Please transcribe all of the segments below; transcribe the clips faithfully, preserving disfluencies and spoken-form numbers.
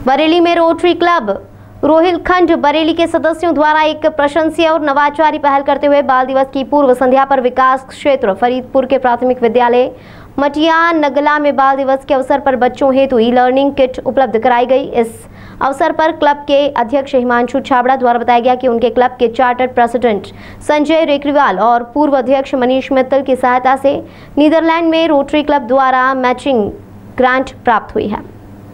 बरेली में rotary club Rohilkhand Bareilly के सदस्यों द्वारा एक प्रशंसनीय और नवाचारी पहल करते हुए बाल दिवस की पूर्व संध्या पर विकास क्षेत्र फरीदपुर के प्राथमिक विद्यालय मटिया नगला में बाल दिवस के अवसर पर बच्चों हेतु ई लर्निंग किट उपलब्ध कराई गई। इस अवसर पर क्लब के अध्यक्ष हिमांशु छाबड़ा द्वारा बताया गया कि उनके क्लब के चार्टर्ड प्रेसिडेंट संजय रेखरीवाल और पूर्व अध्यक्ष मनीष मित्तल की सहायता से नीदरलैंड में रोटरी क्लब द्वारा मैचिंग ग्रांट प्राप्त हुई है।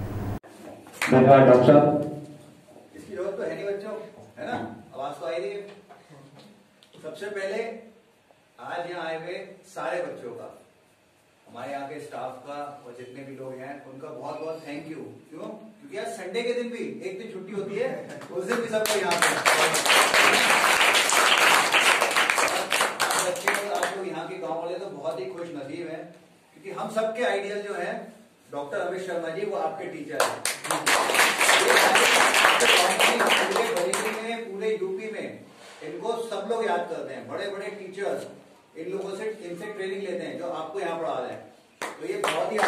इसकी जरूरत तो है नहीं बच्चों, है ना? आवाज तो आई रही है। सबसे पहले आज यहाँ आए हुए सारे बच्चों का, हमारे यहाँ के स्टाफ का और जितने भी लोग हैं उनका बहुत बहुत थैंक यू। क्यों? क्योंकि आज संडे के दिन भी एक दिन छुट्टी होती है, उस दिन भी सबको यहाँ पे बच्चे और आप लोग यहाँ के गाँव वाले तो बहुत ही खुश नसीब हैं, क्योंकि हम सबके आइडियल जो है डॉक्टर अमित शर्मा जी वो आपके टीचर हैं। में पूरे यूपी में इनको सब लोग याद करते हैं, बड़े बड़े टीचर्स इन लोगों से इनसे ट्रेनिंग लेते हैं जो आपको यहाँ पढ़ा रहे हैं। तो ये बहुत ही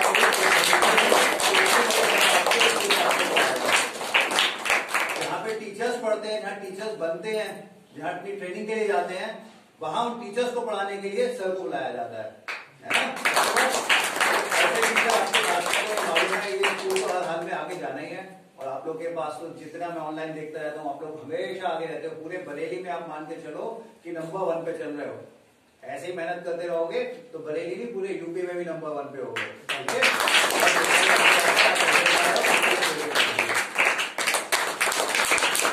यहाँ पे टीचर्स पढ़ते हैं, जहाँ टीचर्स बनते हैं, जहाँ अपनी ट्रेनिंग के लिए जाते हैं, वहां उन टीचर्स को पढ़ाने के लिए सर को बुलाया जाता है, है ना? ऐसे टीचर आपके मालूम है ये स्कूल को हर हाल में आगे जाना ही है। और आप लोग के पास तो जितना मैं ऑनलाइन देखता रहता हूँ, आप लोग हमेशा आगे रहते हो। पूरे बरेली में आप मान के चलो कि नंबर वन पे चल रहे हो। ऐसे ही मेहनत करते रहोगे तो बरेली भी पूरे यूपी में भी नंबर वन पे होगे। ठीक है?